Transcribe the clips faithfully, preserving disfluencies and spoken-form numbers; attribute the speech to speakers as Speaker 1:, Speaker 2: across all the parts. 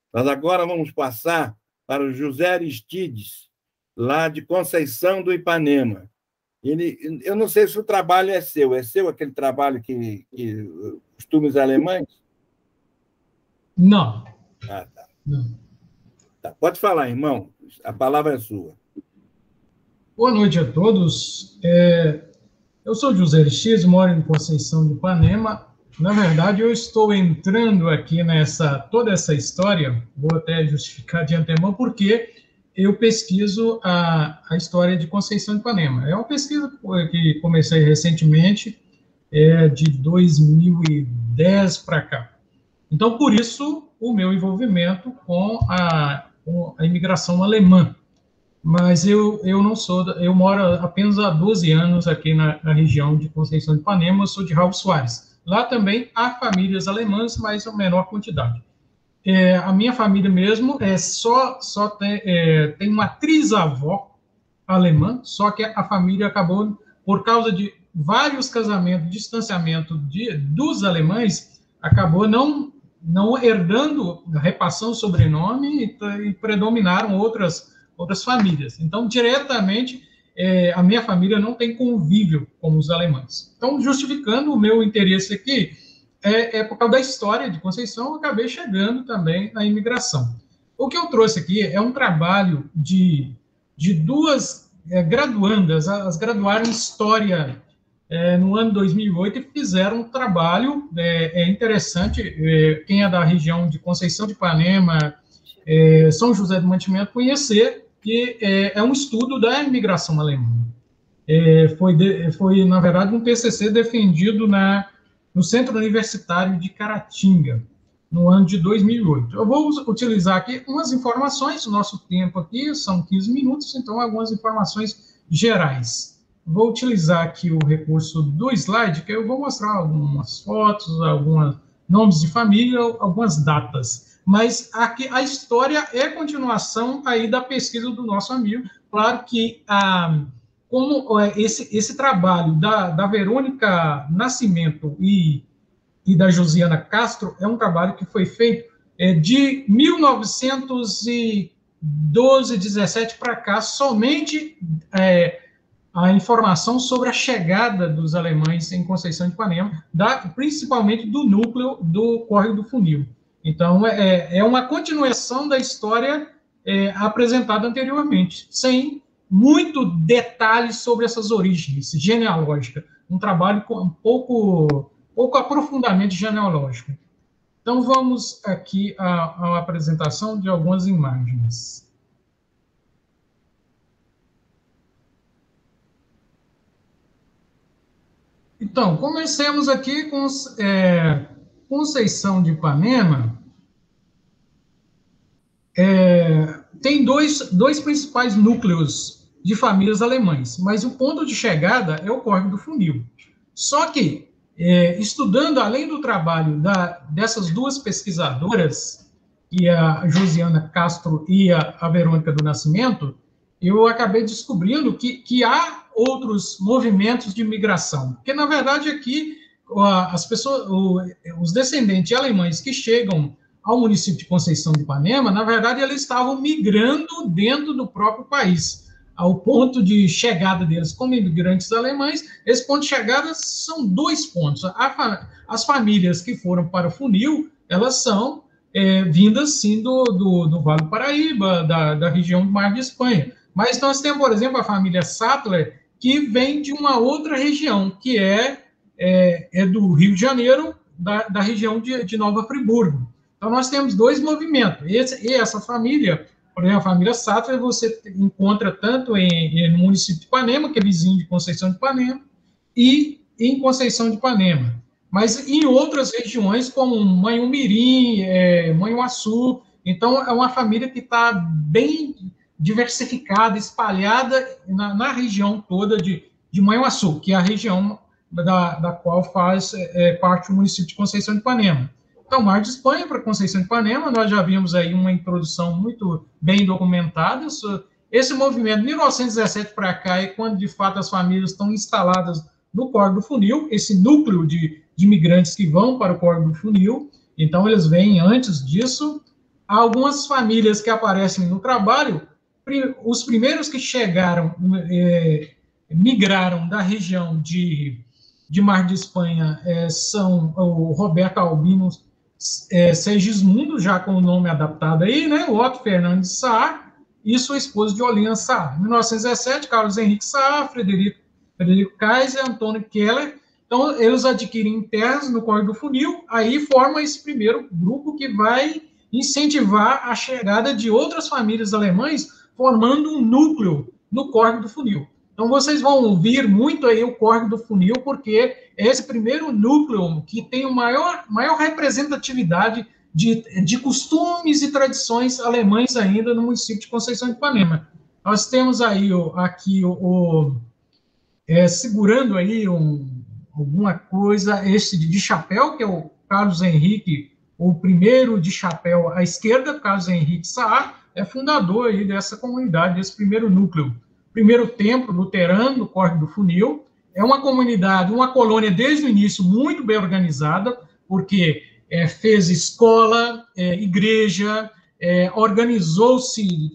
Speaker 1: Mas agora vamos passar para o José Aristides, lá de Conceição do Ipanema. Ele, eu não sei se o trabalho é seu. É seu aquele trabalho que, que costumes alemães?
Speaker 2: Não.
Speaker 1: Ah, tá.
Speaker 2: Não.
Speaker 1: Tá. Pode falar, irmão. A palavra é sua.
Speaker 2: Boa noite a todos. É, eu sou José Aristides, moro em Conceição do Ipanema. Na verdade, eu estou entrando aqui nessa toda essa história, vou até justificar de antemão, porque eu pesquiso a, a história de Conceição do Ipanema. É uma pesquisa que comecei recentemente, é, de dois mil e dez para cá. Então, por isso, o meu envolvimento com a, com a imigração alemã. Mas eu, eu não sou, eu moro apenas há doze anos aqui na, na região de Conceição de Ipanema, eu sou de Raul Soares. Lá também há famílias alemãs, mas em menor quantidade. É, a minha família mesmo é só, só tem, é, tem uma trisavó alemã, só que a família acabou, por causa de vários casamentos, distanciamento de, dos alemães, acabou não, não herdando, repassando o sobrenome e, e predominaram outras outras famílias. Então, diretamente, é, a minha família não tem convívio com os alemães. Então, justificando o meu interesse aqui, é, é por causa da história de Conceição, eu acabei chegando também na imigração. O que eu trouxe aqui é um trabalho de, de duas é, graduandas, elas graduaram em História é, no ano dois mil e oito e fizeram um trabalho é, é interessante, é, quem é da região de Conceição de Ipanema, é, São José do Mantimento, conhecer, que é, é um estudo da imigração alemã. É, foi, de, foi, na verdade, um T C C defendido na, no Centro Universitário de Caratinga, no ano de dois mil e oito. Eu vou utilizar aqui umas informações, o nosso tempo aqui são quinze minutos, então algumas informações gerais. Vou utilizar aqui o recurso do slide, que eu vou mostrar algumas fotos, alguns nomes de família, algumas datas. Mas aqui, a história é continuação aí da pesquisa do nosso amigo. Claro que ah, como esse, esse trabalho da, da Verônica Nascimento e, e da Josiana Castro é um trabalho que foi feito é, de mil novecentos e doze, dezessete para cá, somente é, a informação sobre a chegada dos alemães em Conceição de Ipanema, da, principalmente do núcleo do Córrego do Funil. Então, é, é uma continuação da história é, apresentada anteriormente, sem muito detalhe sobre essas origens genealógicas. Um trabalho com um pouco, pouco aprofundamento genealógico. Então, vamos aqui à, à apresentação de algumas imagens. Então, comecemos aqui com é, Conceição de Ipanema. É, tem dois, dois principais núcleos de famílias alemães, mas o ponto de chegada é o Córrego do Funil. Só que, é, estudando, além do trabalho da, dessas duas pesquisadoras, e a Josiana Castro e a, a Verônica do Nascimento, eu acabei descobrindo que, que há outros movimentos de migração. Porque, na verdade, aqui, as pessoas, os descendentes alemães que chegam ao município de Conceição de Ipanema, na verdade, eles estavam migrando dentro do próprio país. Ao ponto de chegada deles como imigrantes alemães, esse ponto de chegada são dois pontos. A, as famílias que foram para o Funil, elas são é, vindas, sim, do, do, do Vale do Paraíba, da, da região do Mar de Espanha. Mas nós temos, por exemplo, a família Sattler, que vem de uma outra região, que é, é, é do Rio de Janeiro, da, da região de, de Nova Friburgo. Então, nós temos dois movimentos. Esse, e essa família, por exemplo, a família Sattler, você encontra tanto em, em, no município de Ipanema, que é vizinho de Conceição de Ipanema, e em Conceição de Ipanema. Mas em outras regiões, como Manhumirim, é, Manhuaçu. Então, é uma família que está bem diversificada, espalhada na, na região toda de, de Manhuaçu, que é a região da, da qual faz é, parte o município de Conceição de Ipanema. Então, Mar de Espanha para Conceição de Ipanema, nós já vimos aí uma introdução muito bem documentada. Esse movimento, de mil novecentos e dezessete para cá, é quando, de fato, as famílias estão instaladas no Córrego do Funil, esse núcleo de, de imigrantes que vão para o Córrego do Funil. Então, eles vêm antes disso. algumas famílias que aparecem no trabalho, os primeiros que chegaram, é, migraram da região de, de Mar de Espanha, é, são o Roberto Albino é, Segismundo, já com o nome adaptado aí, né, o Otto Fernandes Sá, e sua esposa de Olinda Sá. Em mil novecentos e dezessete, Carlos Henrique Sá, Frederico, Frederico Kaiser, Antônio Keller. Então, eles adquirem terras no Córrego do Funil, aí forma esse primeiro grupo que vai incentivar a chegada de outras famílias alemães, formando um núcleo no Córrego do Funil. Então, vocês vão ouvir muito aí o Córrego do Funil, porque é esse primeiro núcleo que tem a maior, maior representatividade de, de costumes e tradições alemães ainda no município de Conceição de Ipanema. Nós temos aí o, aqui o, o é, segurando aí um, alguma coisa, esse de, de chapéu, que é o Carlos Henrique, o primeiro de chapéu à esquerda, Carlos Henrique Sá, é fundador aí dessa comunidade, desse primeiro núcleo. Primeiro templo luterano, no Córrego do Funil, é uma comunidade, uma colônia desde o início muito bem organizada, porque é, fez escola, é, igreja, é, organizou-se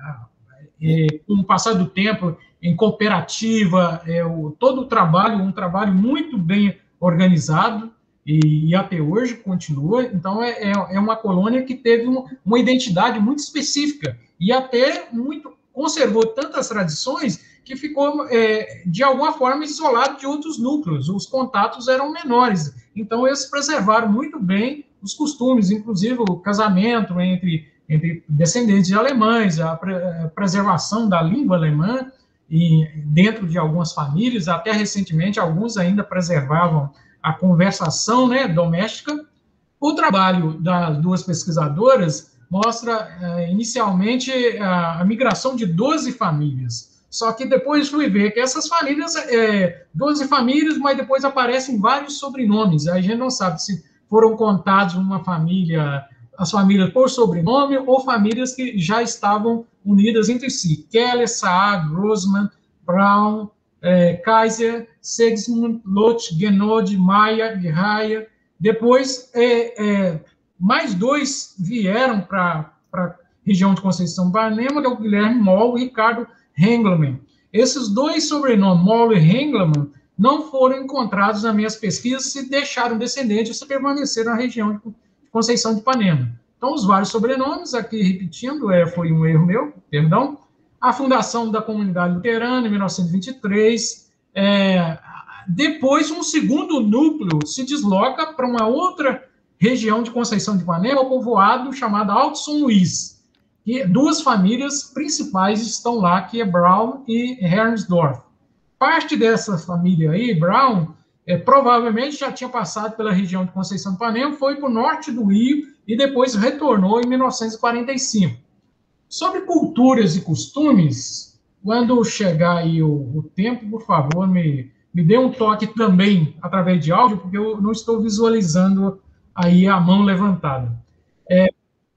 Speaker 2: é, com o passar do tempo em cooperativa, é, o, todo o trabalho, um trabalho muito bem organizado, e, e até hoje continua. Então, é, é, é uma colônia que teve um, uma identidade muito específica, e até muito conservou tantas tradições que ficou, é, de alguma forma, isolado de outros núcleos. Os contatos eram menores. Então, eles preservaram muito bem os costumes, inclusive o casamento entre, entre descendentes de alemães, a, pre, a preservação da língua alemã, e dentro de algumas famílias, até recentemente, alguns ainda preservavam a conversação, né, doméstica. O trabalho das duas pesquisadoras mostra, eh, inicialmente, a, a migração de doze famílias. Só que depois fui ver que essas famílias, é, doze famílias, mas depois aparecem vários sobrenomes. A gente não sabe se foram contados uma família, as famílias por sobrenome, ou famílias que já estavam unidas entre si. Keller, Saad, Grossman, Braun, é, Kaiser, Segismund, Loth, Genode, Maia, Raya. Depois, é, é, mais dois vieram para a região de Conceição de Ipanema, que é o Guilherme Moll e Ricardo Hengelmann. Esses dois sobrenomes, Moll e Hengelmann, não foram encontrados nas minhas pesquisas, se deixaram descendentes, se permaneceram na região de Conceição de Ipanema. Então, os vários sobrenomes, aqui repetindo, é, foi um erro meu, perdão. A fundação da comunidade luterana, em mil novecentos e vinte e três. É, depois, um segundo núcleo se desloca para uma outra região de Conceição de Ipanema, o povoado chamado Alto São Luís. E duas famílias principais estão lá, que é Braun e Hernsdorf. Parte dessa família aí, Braun, é, provavelmente já tinha passado pela região de Conceição de Ipanema, foi para o norte do Rio e depois retornou em mil novecentos e quarenta e cinco. Sobre culturas e costumes, quando chegar aí o, o tempo, por favor, me, me dê um toque também através de áudio, porque eu não estou visualizando aí a mão levantada. É,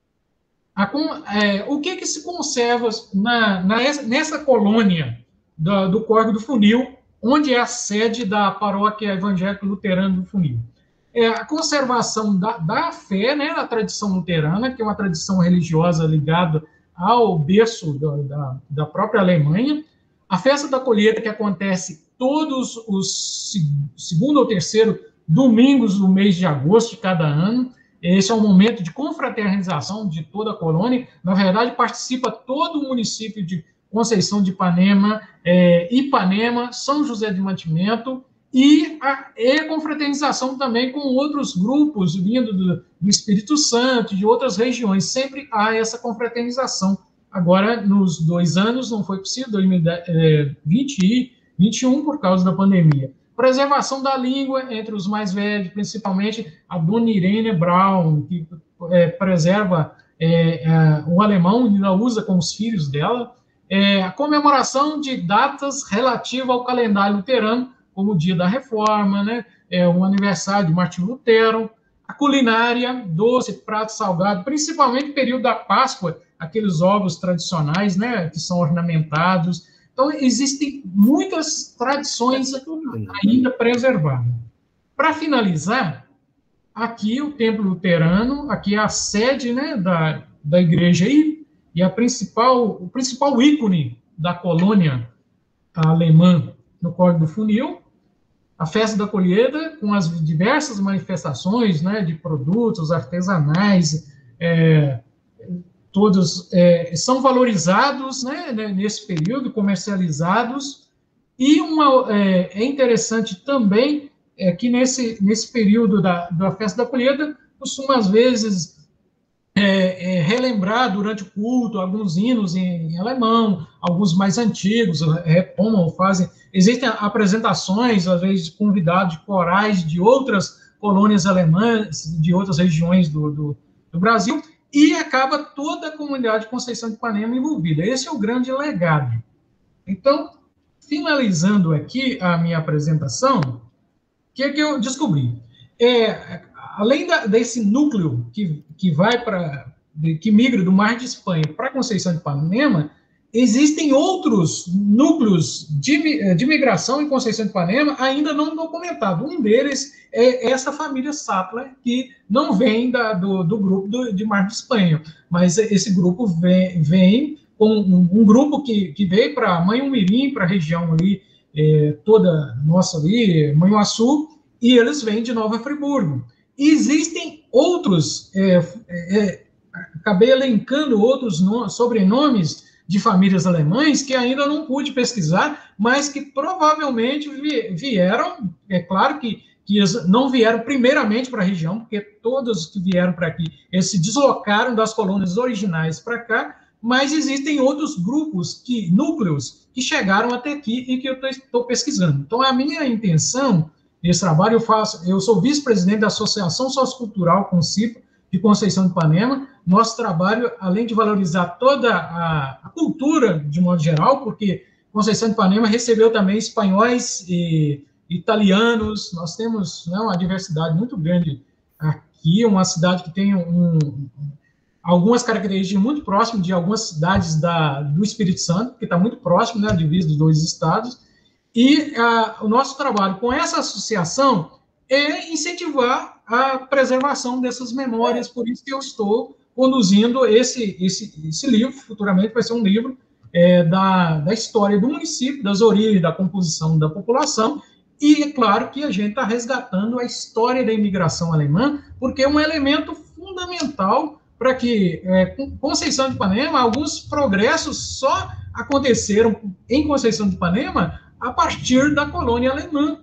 Speaker 2: a, é, o que, que se conserva na, na, nessa colônia do, do Córrego do Funil, onde é a sede da paróquia evangélica luterana do Funil? É a conservação da, da fé, né, da tradição luterana, que é uma tradição religiosa ligada ao berço da, da, da própria Alemanha. A festa da colheita, que acontece todos os segundo ou terceiro domingos do mês de agosto de cada ano. Esse é um momento de confraternização de toda a colônia. Na verdade, participa todo o município de Conceição de Ipanema, é, Ipanema, São José de Mantimento, e a, e a confraternização também com outros grupos vindo do, do Espírito Santo, de outras regiões. Sempre há essa confraternização. Agora, nos dois anos, não foi possível, dois mil e vinte e vinte e um, por causa da pandemia. Preservação da língua entre os mais velhos, principalmente a dona Irene Braun, que é, preserva é, é, o alemão, ainda usa com os filhos dela. É, a comemoração de datas relativas ao calendário luterano, como o dia da Reforma, né? É, o aniversário de Martim Lutero. A culinária, doce, prato salgado, principalmente no período da Páscoa, aqueles ovos tradicionais, né, que são ornamentados. Então, existem muitas tradições ainda preservadas. Para finalizar, aqui o Templo Luterano, aqui é a sede, né, da, da igreja aí, e a principal, o principal ícone da colônia alemã no Córrego do Funil, a festa da colheita, com as diversas manifestações, né, de produtos artesanais, é, todos é, são valorizados, né, nesse período, comercializados, e uma, é, é interessante também é, que nesse, nesse período da, da festa da colheita, costuma, às vezes, é, é, relembrar durante o culto alguns hinos em, em alemão, alguns mais antigos, retomam, fazem. Existem apresentações, às vezes, de convidados de corais de outras colônias alemãs, de outras regiões do, do, do Brasil, e acaba toda a comunidade de Conceição de Ipanema envolvida. Esse é o grande legado. Então, finalizando aqui a minha apresentação, o que é que eu descobri? É, além da, desse núcleo que, que vai para, que migra do Mar de Espanha para Conceição de Ipanema, existem outros núcleos de, de migração em Conceição de Ipanema ainda não documentados. Um deles é essa família Sattler, que não vem da, do, do grupo do, de Mar de Espanha, mas esse grupo vem, vem com um, um grupo que, que veio para Manhumirim, para a região ali, é, toda nossa ali, Manhuaçu, e eles vêm de Nova Friburgo. E existem outros, é, é, acabei elencando outros no, sobrenomes de famílias alemães que ainda não pude pesquisar, mas que provavelmente vieram, é claro que, que eles não vieram primeiramente para a região, porque todos que vieram para aqui, eles se deslocaram das colônias originais para cá, mas existem outros grupos, que, núcleos, que chegaram até aqui e que eu estou pesquisando. Então, a minha intenção nesse trabalho, eu faço, eu sou vice-presidente da Associação Sociocultural Concipa, de Conceição de Ipanema. Nosso trabalho, além de valorizar toda a, a cultura, de modo geral, porque Conceição de Ipanema recebeu também espanhóis e italianos, nós temos, né, uma diversidade muito grande aqui, uma cidade que tem um, algumas características muito próximas de algumas cidades da, do Espírito Santo, que está muito próximo, né, a divisa dos dois estados. E a, o nosso trabalho com essa associação é incentivar a preservação dessas memórias, por isso que eu estou conduzindo esse, esse, esse livro, futuramente vai ser um livro é, da, da história do município, das origens, da composição da população, e é claro que a gente está resgatando a história da imigração alemã, porque é um elemento fundamental para que, é, Conceição de Ipanema, alguns progressos só aconteceram em Conceição de Ipanema a partir da colônia alemã.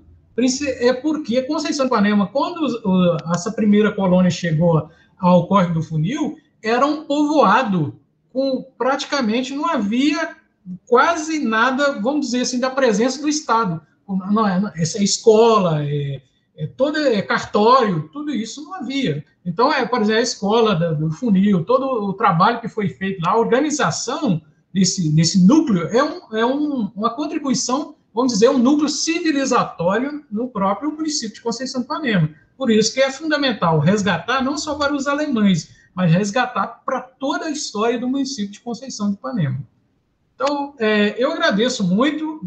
Speaker 2: É porque Conceição de Ipanema, quando essa primeira colônia chegou ao Córrego do Funil, era um povoado, com praticamente não havia quase nada, vamos dizer assim, da presença do Estado. Não, essa escola, é, é, todo é, cartório, tudo isso não havia. Então, é, por exemplo, a escola do, do Funil, todo o trabalho que foi feito lá, a organização desse, desse núcleo é, um, é um, uma contribuição, vamos dizer, um núcleo civilizatório no próprio município de Conceição de Ipanema. Por isso que é fundamental resgatar, não só para os alemães, mas resgatar para toda a história do município de Conceição de Ipanema. Então, é, eu agradeço muito,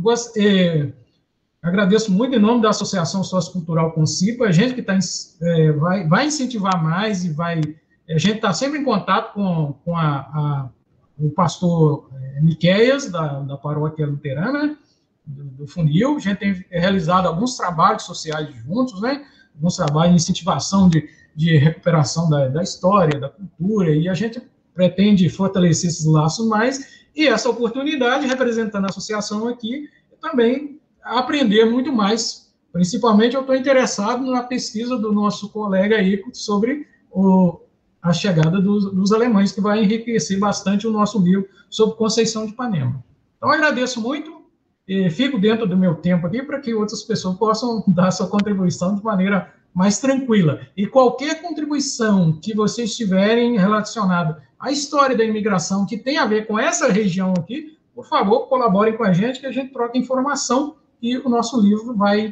Speaker 2: é, agradeço muito em nome da Associação Sociocultural Concipa, a gente que tá, é, vai, vai incentivar mais e vai... A gente está sempre em contato com, com a, a, o pastor Miqueias, da, da paróquia luterana, do, do Funil. A gente tem realizado alguns trabalhos sociais juntos, né? Alguns trabalhos de incentivação de, de recuperação da, da história, da cultura, e a gente pretende fortalecer esses laços mais, e essa oportunidade, representando a associação aqui, também aprender muito mais. Principalmente, eu estou interessado na pesquisa do nosso colega aí sobre o, a chegada dos, dos alemães, que vai enriquecer bastante o nosso livro sobre Conceição de Ipanema. Então, agradeço muito e fico dentro do meu tempo aqui para que outras pessoas possam dar sua contribuição de maneira mais tranquila. E qualquer contribuição que vocês tiverem relacionada à história da imigração, que tem a ver com essa região aqui, por favor, colaborem com a gente, que a gente troca informação e o nosso livro vai,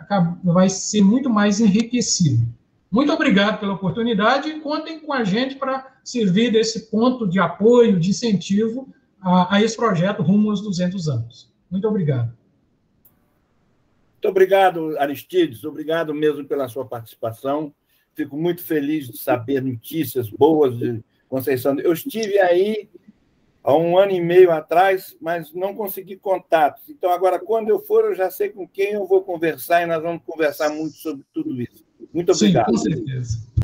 Speaker 2: vai ser muito mais enriquecido. Muito obrigado pela oportunidade e contem com a gente para servir desse ponto de apoio, de incentivo a, a esse projeto rumo aos duzentos anos. Muito obrigado.
Speaker 1: Muito obrigado, Aristides. Obrigado mesmo pela sua participação. Fico muito feliz de saber notícias boas de Conceição. Eu estive aí há um ano e meio atrás, mas não consegui contatos. Então, agora, quando eu for, eu já sei com quem eu vou conversar e nós vamos conversar muito sobre tudo isso. Muito obrigado.
Speaker 2: Sim, com certeza.